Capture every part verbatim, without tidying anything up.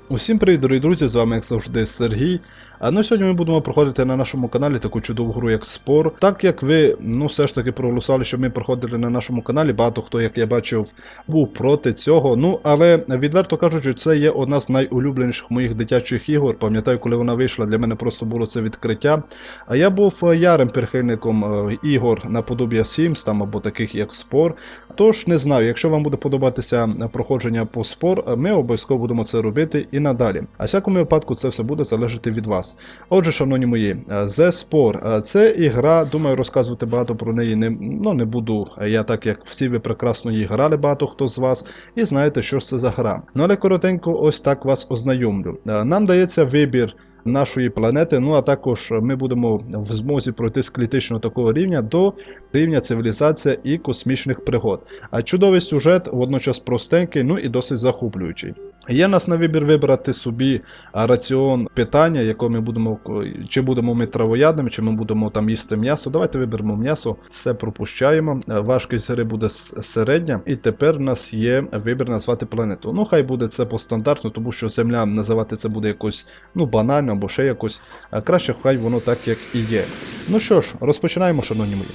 Усім привіт, дорогі друзі, з вами як завжди Сергій. А ну сьогодні ми будемо проходити на нашому каналі таку чудову гру як Спор. Так як ви, ну все ж таки проголосували, що ми проходили на нашому каналі, багато хто, як я бачив, був проти цього. Ну, але відверто кажучи, це є одна з найулюбленіших моїх дитячих ігор. Пам'ятаю, коли вона вийшла, для мене просто було це відкриття. А я був ярим прихильником ігор наподобі Sims там або таких як Спор. Тож не знаю, якщо вам буде подобатися проходження по Спор, ми обов'язково будемо це робити і надалі. А в всякому випадку це все буде залежати від вас. Отже, шановні мої, The Spore. Це ігра, думаю, розказувати багато про неї не, ну, не буду. Я так як всі ви прекрасно її грали, багато хто з вас, і знаєте, що ж це за гра. Ну, але коротенько ось так вас ознайомлю. Нам дається вибір нашої планети, ну а також ми будемо в змозі пройти з клітичного такого рівня до рівня цивілізація і космічних пригод. А чудовий сюжет, водночас простенький, ну і досить захоплюючий. Є нас на вибір вибрати собі раціон питання, якого ми будемо, чи будемо ми травоядними, чи ми будемо там їсти м'ясо. Давайте виберемо м'ясо, це пропущаємо. Важкість гри буде середня, і тепер в нас є вибір назвати планету. Ну хай буде це по стандартну, тому що Земля називати це буде якось, ну, банально або ще якось. А краще хай воно так, як і є. Ну що ж, розпочинаємо, шановні мої.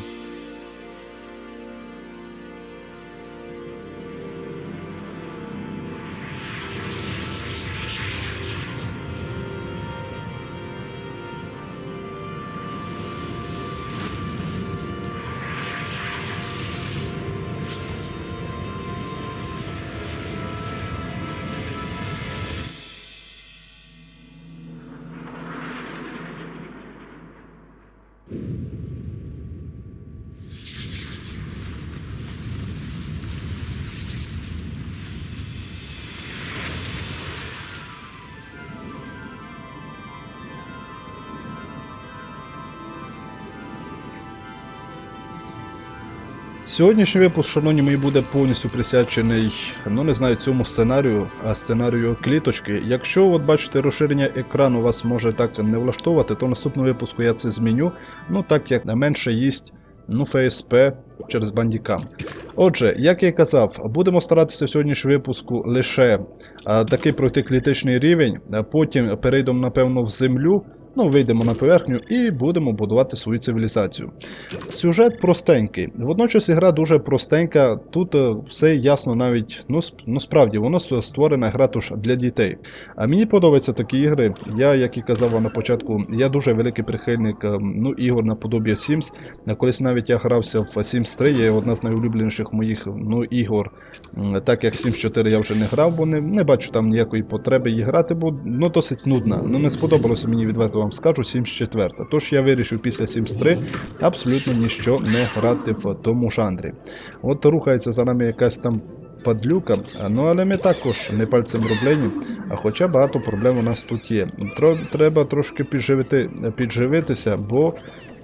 Сьогоднішній випуск, шановні мої, буде повністю присвячений, ну не знаю, цьому сценарію, а сценарію кліточки. Якщо, от бачите, розширення екрану вас може так не влаштовувати, то в наступному випуску я це зміню, ну так як менше їсть, ну, еф ес пі через бандікам. Отже, як я і казав, будемо старатися в сьогоднішньому випуску лише а, такий пройти клітичний рівень, а потім перейдемо, напевно, в землю. Ну, вийдемо на поверхню і будемо будувати свою цивілізацію. Сюжет простенький. Водночас ігра дуже простенька. Тут все ясно навіть, ну, ну справді, воно створена гра тож для дітей. А мені подобаються такі ігри. Я, як і казав вам на початку, я дуже великий прихильник, ну, ігор наподобі Sims. Колись навіть я грався в Sims три, є одна з найулюбленіших моїх, ну, ігор. Так як Sims чотири я вже не грав, бо не, не бачу там ніякої потреби її грати, бо, ну, досить нудна. Ну, не сподобалося мені, відверто вам скажу, Sims чотири. Тож я вирішив після Sims три абсолютно ніщо не грати в тому жанрі. От рухається за нами якась там падлюка, ну але ми також не пальцем роблені, а хоча багато проблем у нас тут є. Треба трошки підживити, підживитися, бо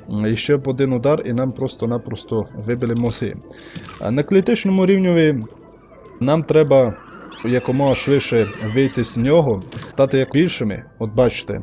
ще б один удар і нам просто-напросто вибили мозги. На клітичному рівні нам треба якомога швидше вийти з нього, стати як більшими, от бачите.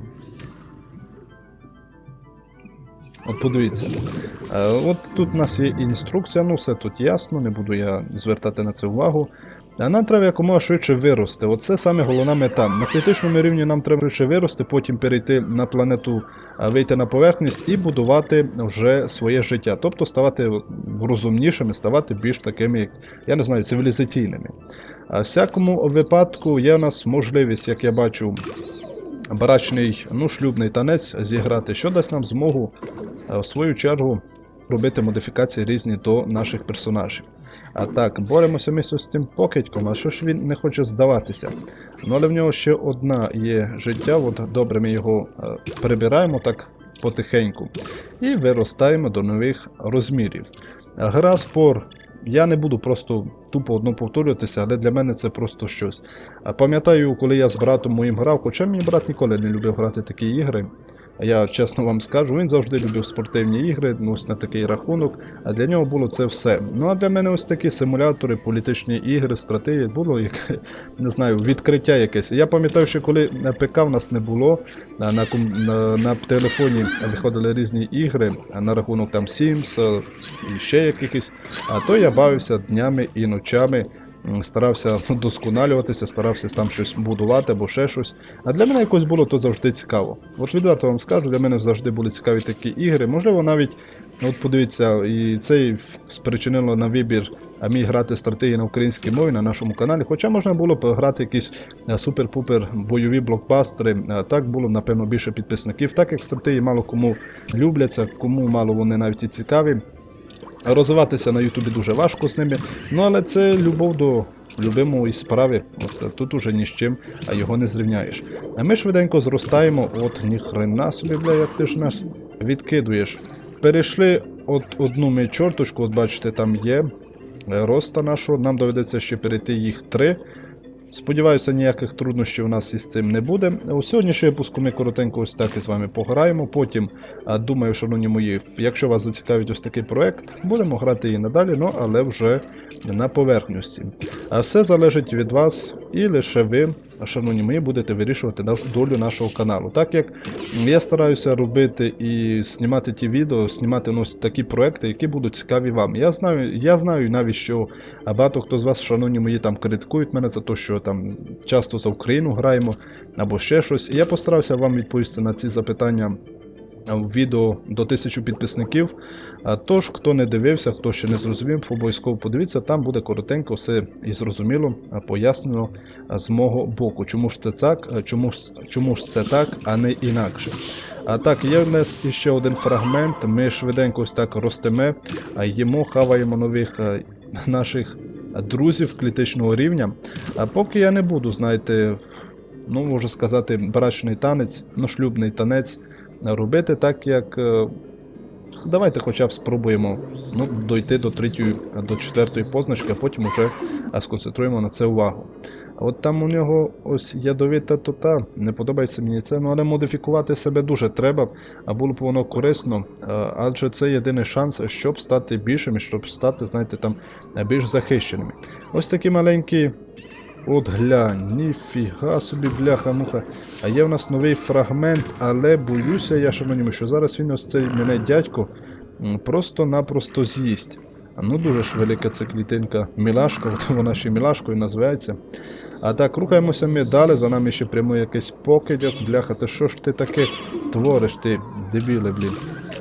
От подивіться. От тут у нас є інструкція, ну все тут ясно, не буду я звертати на це увагу. А нам треба якомога швидше вирости. Оце саме головна мета. На клітичному рівні нам треба швидше вирости, потім перейти на планету, вийти на поверхність і будувати вже своє життя. Тобто ставати розумнішими, ставати більш такими, я не знаю, цивілізаційними. А в всякому випадку є у нас можливість, як я бачу, барачний, ну, шлюбний танець зіграти, що дасть нам змогу, в свою чергу, робити модифікації різні до наших персонажів. А так, боремося ми з цим покидьком, а що ж він не хоче здаватися? Ну, але в нього ще одна є життя, от добре ми його прибираємо так потихеньку і виростаємо до нових розмірів. Гра Спор. Я не буду просто тупо одно повторюватися, але для мене це просто щось. Пам'ятаю, коли я з братом моїм грав, хоча мій брат ніколи не любив грати такі ігри. Я чесно вам скажу, він завжди любив спортивні ігри, ну, ось на такий рахунок, а для нього було це все. Ну а для мене ось такі симулятори, політичні ігри, стратегії, було, як, не знаю, відкриття якесь. Я пам'ятаю, що коли на ПК в нас не було, на, на, на, на телефоні виходили різні ігри, на рахунок там Sims і ще якихось, а то я бавився днями і ночами старався вдосконалюватися, старався там щось будувати або ще щось. А для мене якось було то завжди цікаво. От відверто вам скажу, для мене завжди були цікаві такі ігри. Можливо, навіть, от подивіться, і це спричинило на вибір а мій грати стратегії на українській мові на нашому каналі. Хоча можна було б грати якісь супер-пупер бойові блокбастери. Так було, напевно, більше підписників. Так як стратегії мало кому любляться, кому мало вони навіть і цікаві. Розвиватися на Ютубі дуже важко з ними, ну але це любов до любимої справи. От тут уже ні з чим, а його не зрівняєш. А ми швиденько зростаємо, от ніхрена собі, бля, як ти ж нас відкидуєш. Перейшли от одну ми чорточку, от бачите, там є роста нашого, нам доведеться ще перейти їх три. Сподіваюся, ніяких труднощів у нас із цим не буде. У сьогоднішньому випуску ми коротенько ось так із вами пограємо. Потім, думаю, шановні мої, якщо вас зацікавить ось такий проект, будемо грати і надалі, ну, але вже на поверхності. А все залежить від вас, і лише ви, шановні мої, будете вирішувати долю нашого каналу. Так як я стараюся робити і знімати ті відео, знімати ось такі проекти, які будуть цікаві вам. Я знаю, я знаю навіть, що багато хто з вас, шановні мої, там критикують мене за те, що там часто за Україну граємо, або ще щось. І я постарався вам відповісти на ці запитання в відео до тисячі підписників. Тож, хто не дивився, хто ще не зрозумів, обов'язково подивіться, там буде коротенько все і зрозуміло пояснено з мого боку. Чому ж це так, чому ж, чому ж це так, а не інакше. А так, є в нас іще один фрагмент, ми швиденько ось так ростемо, їмо, хаваємо нових наших друзів критичного рівня. А поки я не буду, знаєте, ну, можу сказати, брачний танець, ну, шлюбний танець робити, так як, давайте хоча б спробуємо, ну, дойти до третьої, до четвертої позначки, а потім вже сконцентруємо на це увагу. А от там у нього ось ядовита тота, не подобається мені це, ну, але модифікувати себе дуже треба, а було б воно корисно, адже це єдиний шанс, щоб стати більшими, щоб стати, знаєте, там більш захищеними. Ось такі маленькі, от глянь, ніфіга собі, бляха-муха. А є в нас новий фрагмент, але боюся я, шановні, що зараз він ось цей мене дядько просто-напросто з'їсть. Ну, дуже ж велика ця клітинка Мілашка, от вона ще Мілашкою називається. А так, рухаємося ми далі, за нами ще прямує якийсь покидьок. Бляха, ти що ж ти таке твориш, ти дебіле, блін.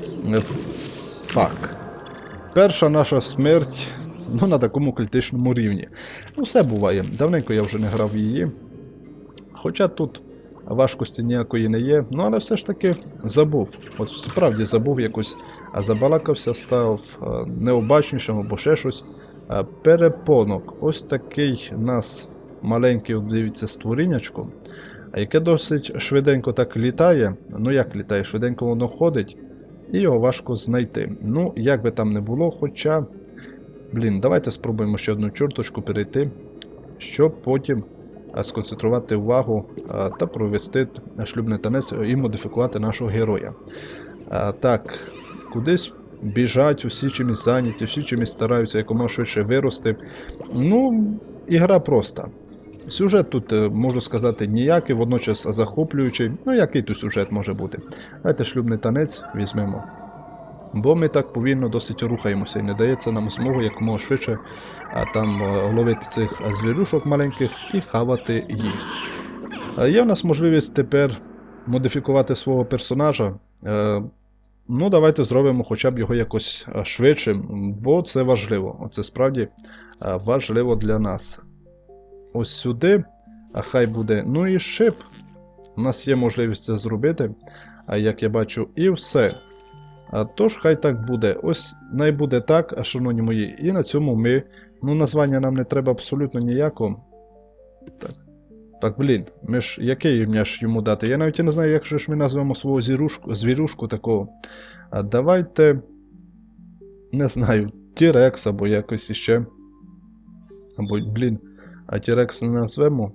Фак. Перша наша смерть, ну, на такому критичному рівні. Ну, все буває. Давненько я вже не грав в її. Хоча тут важкості ніякої не є, ну, але все ж таки забув. От справді забув якось, а забалакався, став необачнішим або ще щось. Перепонок. Ось такий у нас маленький, дивіться, створіннячко, яке досить швиденько так літає. Ну, як літає? Швиденько воно ходить, і його важко знайти. Ну, як би там не було, хоча, блін, давайте спробуємо ще одну чорточку перейти, щоб потім сконцентрувати увагу та провести шлюбний танець і модифікувати нашого героя. Так, кудись біжать, усі чимось зайняті, всі чимось стараються якомога швидше вирости. Ну, ігра проста. Сюжет тут, можу сказати, ніякий, водночас захоплюючий. Ну, який тут сюжет може бути? Давайте шлюбний танець візьмемо. Бо ми так повільно досить рухаємося і не дається нам змогу якомога швидше а, там ловити цих звірюшок маленьких і хавати їх. А, є в нас можливість тепер модифікувати свого персонажа. Е, ну, давайте зробимо хоча б його якось швидшим, бо це важливо. Оце справді важливо для нас. Ось сюди, а хай буде, ну і шип. У нас є можливість це зробити, а як я бачу, і все. А тож, хай так буде. Ось, най буде так, шановні мої. І на цьому ми, ну, названня нам не треба абсолютно ніякого. Так, так, блін, ми ж, який ім'я ж йому дати? Я навіть не знаю, як же ж ми назвемо свого звірушку, звірушку такого. А давайте, не знаю, Тірекс або якось іще. Або, блін, а Тірекс не назвемо.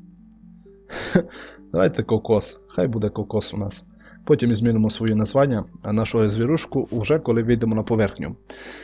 Давайте Кокос. Хай буде Кокос у нас. Потім змінимо своє названня нашого звірушку, вже коли вийдемо на поверхню.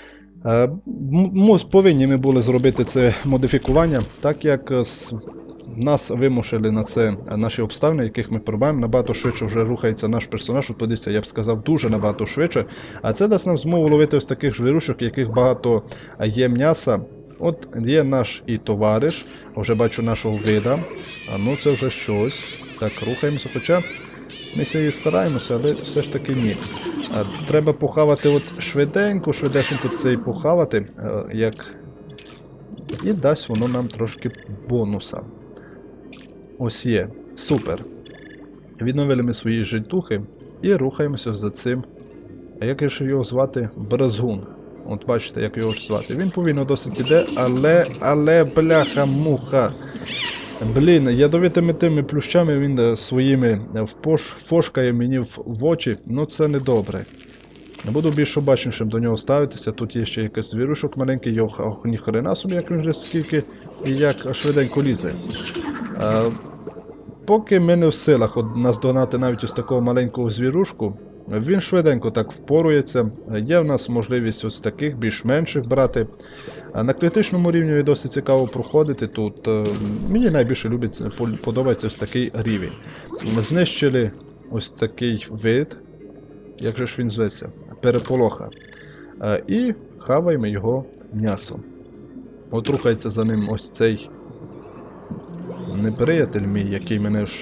Ми повинні ми були зробити це модифікування, так як нас вимушили на це наші обставини, яких ми перебуваємо. Набагато швидше вже рухається наш персонаж, подивіться, я б сказав, дуже набагато швидше. А це дасть нам змогу ловити ось таких звірушок, яких багато є м'яса. От є наш і товариш, вже бачу нашого вида. А ну це вже щось. Так, рухаємося, хоча ми і стараємося, але все ж таки ні. А, треба похавати от швиденько, швидесенько цей похавати, а, як... І дасть воно нам трошки бонуса. Ось є. Супер. Відновили ми свої житухи і рухаємося за цим. А як же його звати? Брезгун. От бачите, як його звати. Він повільно досить іде, але, але, бляха-муха. Блін, ядовитими тими плющами він своїми впош, фошкає мені в, в очі. Ну це не добре. Не буду більш обачнішим до нього ставитися. Тут є ще якийсь звірушок маленький, його ніхрена собі, як він вже скільки і як швиденько лізе. А, поки ми не в силах наздогнати навіть ось такого маленького звірушку, він швиденько так впорується. Є в нас можливість ось таких більш-менших брати. А на критичному рівні досить цікаво проходити тут. Мені найбільше любить, подобається ось такий рівень. Знищили ось такий вид. Як же ж він зветься? Переполоха. І хаваємо його м'ясом. От рухається за ним ось цей неприятель мій, який мене ж...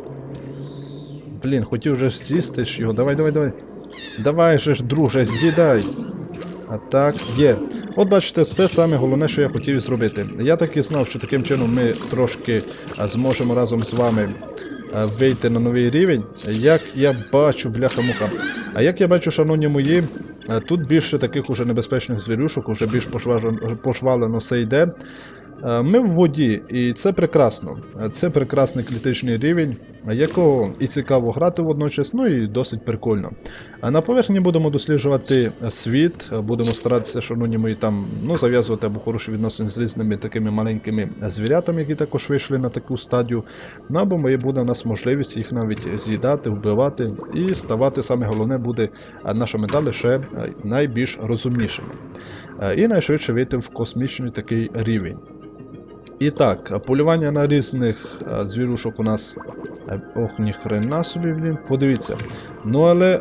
Блін, хотів вже з'їсти ж його. Давай, давай, давай. Давай же ж, друже, з'їдай. А так, є. От бачите, це саме головне, що я хотів зробити. Я так і знав, що таким чином ми трошки зможемо разом з вами вийти на новий рівень. Як я бачу, бляха-муха. А як я бачу, шановні мої, тут більше таких уже небезпечних звірюшок, уже більш пошвалено все йде. Ми в воді, і це прекрасно. Це прекрасний клітичний рівень, якого і цікаво грати водночас, ну і досить прикольно. А на поверхні будемо досліджувати світ, будемо старатися, шановні мої, там, ну, зав'язувати або хороші відносини з різними такими маленькими звірятами, які також вийшли на таку стадію. Ну, або буде у нас можливість їх навіть з'їдати, вбивати, і ставати, саме головне, буде наша мета лише найбільш розумнішими. І найшвидше вийти в космічний такий рівень. І так, полювання на різних звірушок у нас... Ох, ніхрена собі, блін, подивіться. Ну, але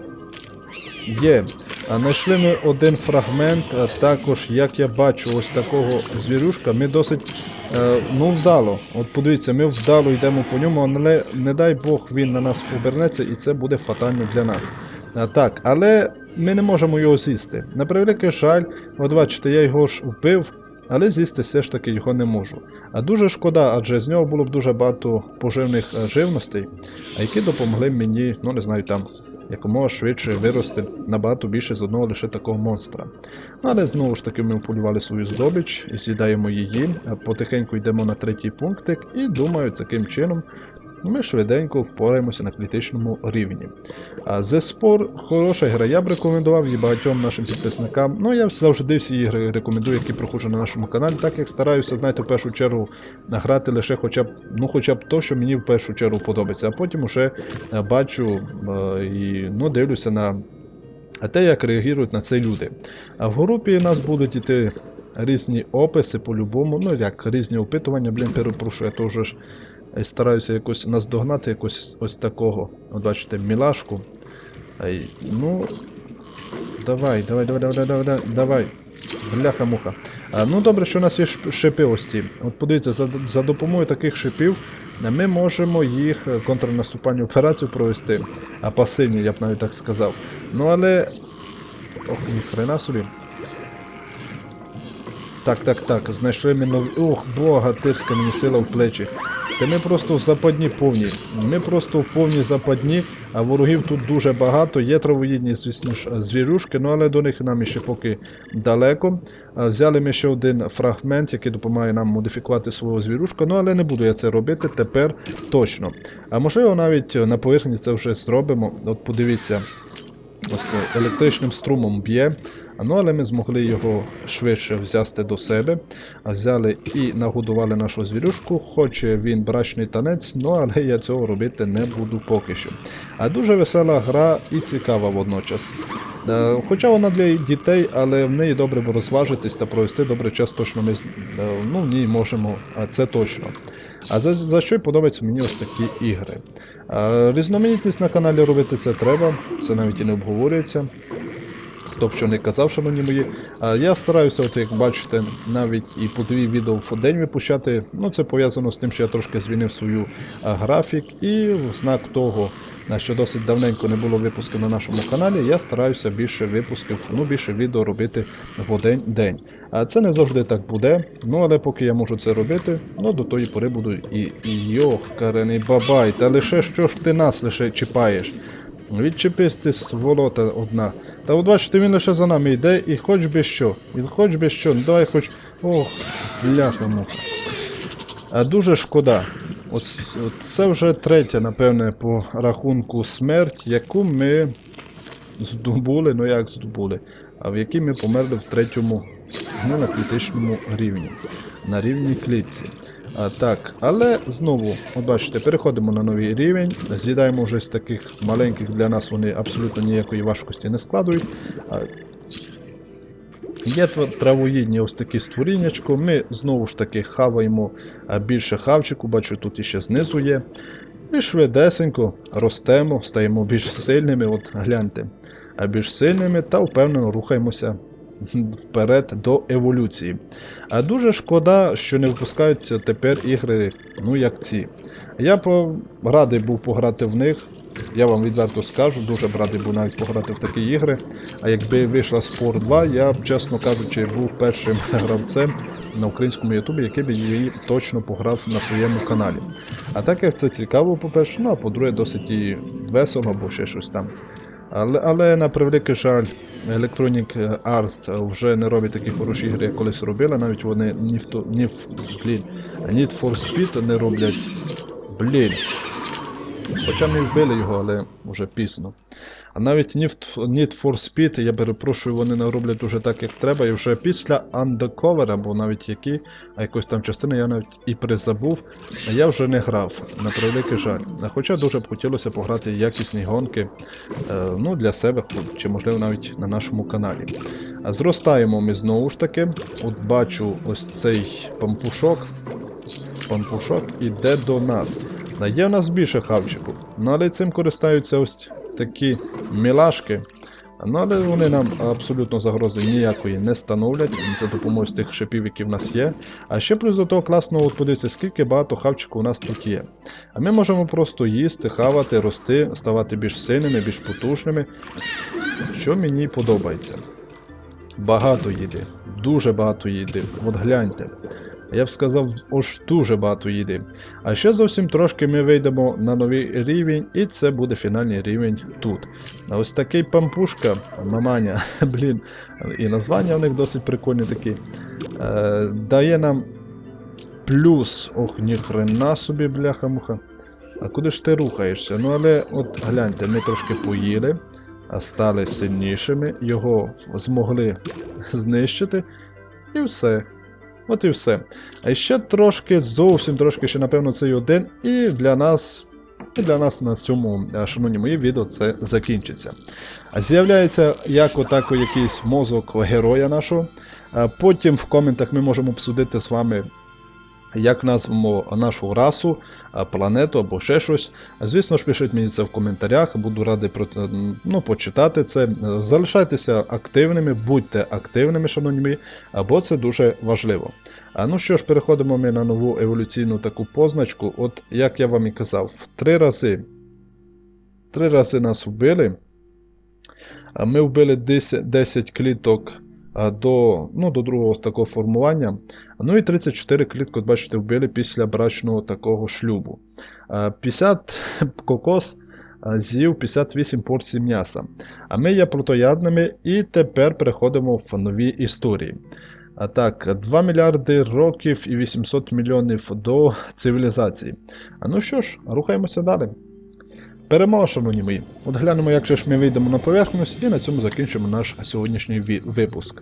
є. Знайшли ми один фрагмент, також, як я бачу, ось такого звірушка. Ми досить, ну, вдало. От подивіться, ми вдало йдемо по ньому, але не дай Бог він на нас обернеться, і це буде фатально для нас. Так, але ми не можемо його з'їсти. На превеликий жаль, от бачите, я його ж вбив, але з'їсти все ж таки його не можу. А дуже шкода, адже з нього було б дуже багато поживних живностей, які допомогли мені, ну не знаю, там, якомога швидше вирости набагато більше з одного лише такого монстра. Але знову ж таки ми полювали свою здобич, з'їдаємо її, потихеньку йдемо на третій пунктик і думаю, таким чином ми швиденько впораємося на критичному рівні. The Spore – хороша гра, я б рекомендував її багатьом нашим підписникам. Ну, я завжди всі ігри рекомендую, які проходжу на нашому каналі, так як стараюся, знаєте, в першу чергу грати лише хоча б, ну, хоча б то, що мені в першу чергу подобається, а потім уже бачу і, ну, дивлюся на те, як реагують на це люди. А в групі у нас будуть іти різні описи по-любому, ну, як різні опитування, блін, перепрошую, я теж стараюся якось наздогнати якось ось такого, от бачите, мілашку. Ай, ну, давай, давай, давай, давай, давай, давай, давай, бляха-муха. А, ну, добре, що у нас є шипи ось ці. От подивіться, за, за допомогою таких шипів ми можемо їх контрнаступальну операцію провести. А пасивні, я б навіть так сказав. Ну, але... Ох, ніхрена собі. Так, так, так, знайшли ми нові... Ох, бога, тирська мені сила в плечі. Та ми просто в западні повні. Ми просто в повній западні, а ворогів тут дуже багато. Є травоїдні, звісно ж, звірюшки, ну але до них нам ще поки далеко. Взяли ми ще один фрагмент, який допомагає нам модифікувати свого звірушка, ну але не буду я це робити тепер точно. А можливо навіть на поверхні це вже зробимо. От подивіться, ось електричним струмом б'є. Ну, але ми змогли його швидше взяти до себе. Взяли і нагодували нашу звірюшку, хоч він брачний танець, ну, але я цього робити не буду поки що. А дуже весела гра і цікава водночас. Хоча вона для дітей, але в неї добре розважитись та провести добре час точно ми, ну, в ній можемо, це точно. А за, за що й подобаються мені ось такі ігри. Різноманітність на каналі робити це треба, це навіть і не обговорюється. хто б що не казав, шановні мої. А я стараюся, от як бачите, навіть і по дві відео в день випущати. Ну, це пов'язано з тим, що я трошки змінив свою а, графік, і в знак того, що досить давненько не було випусків на нашому каналі, я стараюся більше випусків, ну, більше відео робити в один день. А це не завжди так буде, ну, але поки я можу це робити, ну, до тої пори буду і, і йохкарений бабай, та лише що ж ти нас лише чіпаєш? Відчепись ти, сволота одна. Та от бачите, він лише за нами йде, і хоч би що, і хоч би що, ну давай хоч... Ох, бляха-муха. А дуже шкода. От, от це вже третя, напевне, по рахунку смерть, яку ми здобули, ну як здобули, а в якій ми померли в третьому, ну на критичному рівні, на рівні клітці. А, так, але знову, от бачите, переходимо на новий рівень, з'їдаємо вже з таких маленьких, для нас вони абсолютно ніякої важкості не складують. А, є травоїдні ось такі створіннячко, ми знову ж таки хаваємо більше хавчику, бачу тут іще знизу є. І швидесенько ростемо, стаємо більш сильними, от гляньте, більш сильними та впевнено рухаємося вперед до еволюції. А дуже шкода, що не випускають тепер ігри, ну як ці. Я б радий був пограти в них, я вам відверто скажу, дуже б радий був навіть пограти в такі ігри. А якби вийшла Спор два, я б, чесно кажучи, був першим гравцем на українському ютубі, який б її точно пограв на своєму каналі. А так як це цікаво, по-перше, ну а по-друге, досить і весело, або ще щось там. Але, але на превеликий жаль, Electronic Arts вже не робить такі хороші ігри, як колись робили. Навіть вони Need for Speed не роблять. Блін. Хоча ми вбили його, але вже пізно. А навіть Need for Speed, я перепрошую, вони не роблять уже так, як треба. І вже після Undercover, або навіть які, а якось там частини я навіть і призабув, я вже не грав, на превеликий жаль. Хоча дуже б хотілося пограти якісні гонки, ну, для себе, чи можливо навіть на нашому каналі. А зростаємо ми знову ж таки. От бачу ось цей пампушок. Пампушок іде до нас. Є в нас більше хавчику, ну, але цим користаються ось такі мілашки, ну, але вони нам абсолютно загрози ніякої не становлять за допомогою тих шипів, які в нас є. А ще плюс до того класно, от подивіться, скільки багато хавчику у нас тут є. А ми можемо просто їсти, хавати, рости, ставати більш сильними, більш потужними, що мені подобається. Багато їди, дуже багато їди, от гляньте. Я б сказав, ось дуже багато їди. А ще зовсім трошки ми вийдемо на новий рівень, і це буде фінальний рівень тут. А ось такий пампушка, маманя, блін, і названня у них досить прикольні такі, е, дає нам плюс, ох, ніхрена собі, бляха-муха. А куди ж ти рухаєшся? Ну, але от гляньте, ми трошки поїли, стали сильнішими, його змогли знищити, і все. От і все. А ще трошки, зовсім трошки, ще напевно цей один, і для нас, і для нас на цьому, шановні мої, відео це закінчиться. З'являється як отако якийсь мозок героя нашого, потім в коментах ми можемо обсудити з вами, як назвемо нашу расу, планету або ще щось. Звісно ж, пишіть мені це в коментарях, буду радий ну, почитати це. Залишайтеся активними, будьте активними, шановні мої, бо це дуже важливо. А ну що ж, переходимо ми на нову еволюційну таку позначку. От, як я вам і казав, три рази, три рази нас вбили. Ми вбили десять кліток до, ну, до другого такого формування. Ну і тридцять чотири клітки, бачите, вбили після брачного такого шлюбу. п'ятдесят кокос з'їв п'ятдесят вісім порцій м'яса. А ми є плотоядними, і тепер переходимо в нові історії. А так, два мільярди років і вісімсот мільйонів до цивілізації. А ну що ж, рухаємося далі. Перемога, шановні мої. От глянемо, як же ж ми вийдемо на поверхність, і на цьому закінчимо наш сьогоднішній випуск.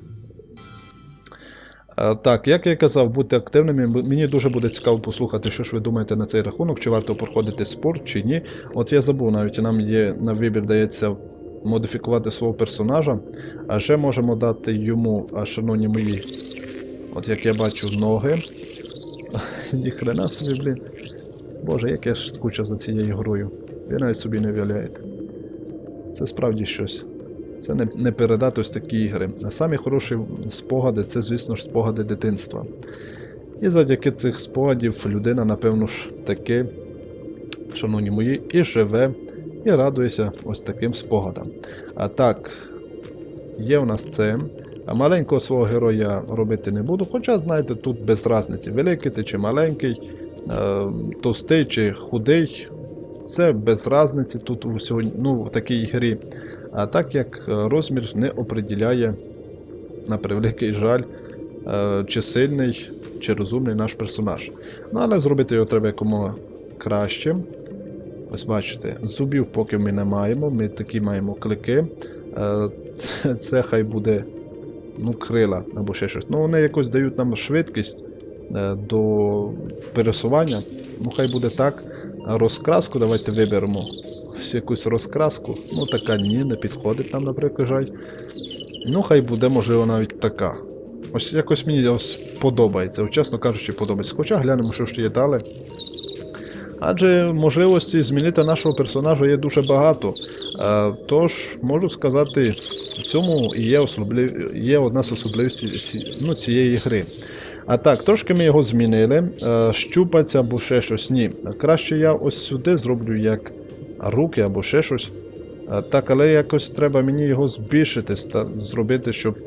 А, так, як я і казав, будьте активними. Мені дуже буде цікаво послухати, що ж ви думаєте на цей рахунок, чи варто проходити спорт, чи ні. От я забув, навіть нам є на вибір дається модифікувати свого персонажа, а ще можемо дати йому, а, шановні мої, от як я бачу, ноги. Ніхрена собі, блін. Боже, як я ж скучав за цією грою. Ви навіть собі не уявляєте. Це справді щось. Це не, не передати ось такі ігри. А самі хороші спогади це, звісно ж, спогади дитинства. І завдяки цих спогадів людина, напевно ж, таки, шановні мої, і живе, і радується ось таким спогадам. А так, є в нас це. А маленького свого героя робити не буду, хоча, знаєте, тут без різниці, великий ти чи маленький, е, товстий чи худий, це без різниці тут у сьогодні, ну, в такій грі. А так як розмір не определяє, на превеликий жаль, е, чи сильний, чи розумний наш персонаж. Ну, але зробити його треба якомога краще. Ось бачите, зубів поки ми не маємо, ми такі маємо клики. Е, це, це хай буде, ну, крила або ще щось. Ну, вони якось дають нам швидкість е, до пересування. Ну, хай буде так. А розкраску давайте виберемо. Ось якусь розкраску. Ну, така ні, не підходить нам, наприклад, жаль. Ну, хай буде, можливо, навіть така. Ось якось мені ось подобається. Чесно кажучи, подобається. Хоча глянемо, що ж є далі. Адже можливості змінити нашого персонажа є дуже багато. А, тож, можу сказати, в цьому і є, особлив... є одна з особливостей, ну, цієї гри. А так, трошки ми його змінили. А, щупальця або ще щось. Ні. Краще я ось сюди зроблю як руки або ще щось. А, так, але якось треба мені його збільшити, зробити, щоб...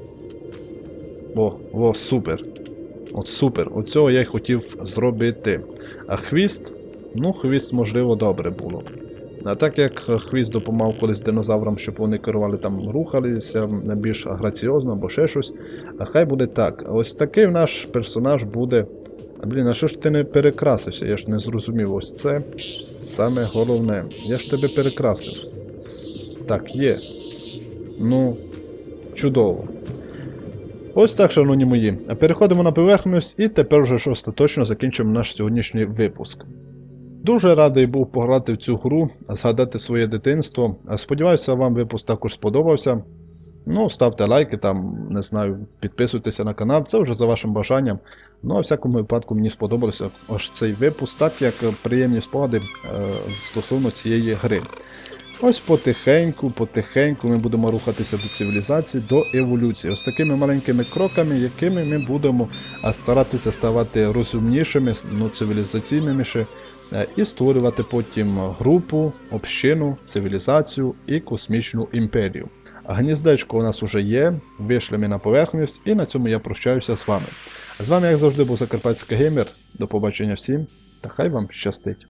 О, о, супер. От супер. Оцього я й хотів зробити. А хвіст? Ну, хвіст, можливо, добре було. А так як хвіст допомагав колись динозаврам, щоб вони керували там, рухалися більш граціозно або ще щось. А хай буде так. Ось такий наш персонаж буде. Блін, а що ж ти не перекрасився? Я ж не зрозумів. Ось це саме головне. Я ж тебе перекрасив. Так, є. Ну, чудово. Ось так, шановні мої. Переходимо на поверхність і тепер вже ж остаточно закінчимо наш сьогоднішній випуск. Дуже радий був пограти в цю гру, згадати своє дитинство. Сподіваюся, вам випуск також сподобався. Ну, ставте лайки, там, не знаю, підписуйтеся на канал, це вже за вашим бажанням. Ну, а в всякому випадку мені сподобався ось цей випуск, так як приємні спогади е, стосовно цієї гри. Ось потихеньку, потихеньку ми будемо рухатися до цивілізації, до еволюції. Ось такими маленькими кроками, якими ми будемо старатися ставати розумнішими, ну, цивілізаційними ще, і створювати потім групу, общину, цивілізацію і космічну імперію. Гніздечко у нас вже є, вийшли ми на поверхність, і на цьому я прощаюся з вами. З вами, як завжди, був Закарпатський геймер. До побачення всім, та хай вам щастить!